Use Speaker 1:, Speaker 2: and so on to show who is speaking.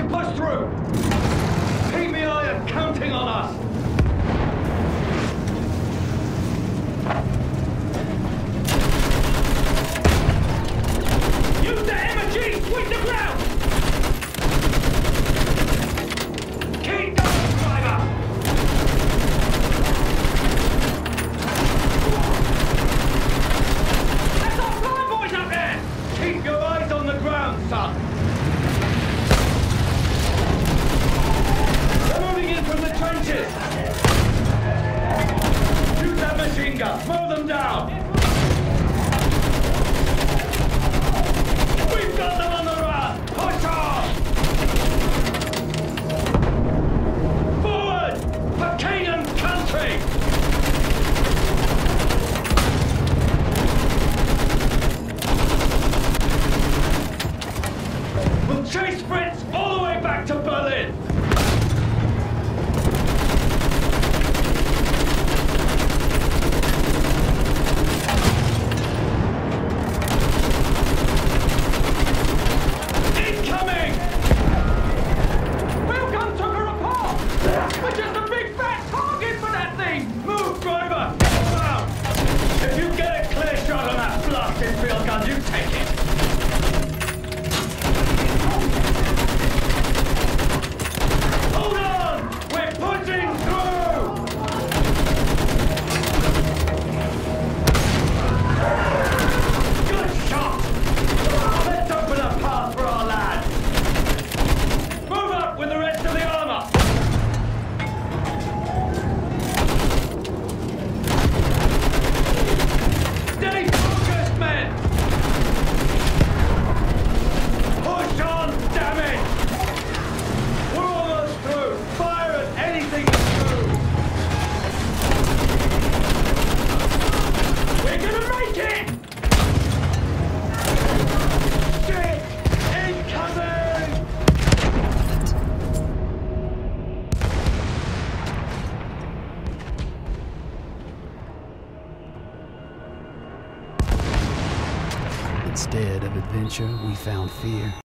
Speaker 1: Push through! PBI are counting on us! Use the MG! Sweep the ground! Keep going, driver! That's our fly boys up there! Keep your eyes on the ground, son! They're moving in from the trenches! Use that machine gun! Mow them down! We've got them on the run! Push on! Forward! For king and country! We'll chase Fritz all the way back to Berlin! Incoming! Wheelgun took her apart! We're just a big fat target for that thing! Move, driver! Get around! If you get a clear shot on that blasted field gun, you take it! Hold on! We're pushing through! Good shot! Let's open a path for our lads! Move up with the rest of the armor! Stay focused, men! Push on, damn it! We're almost through! Fire at anything that's through! We're gonna make it! Shit! Incoming!
Speaker 2: Instead of adventure, we found fear.